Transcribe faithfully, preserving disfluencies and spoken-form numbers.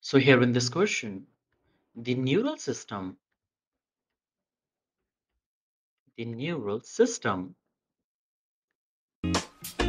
So here in this question, the neural system, the neural system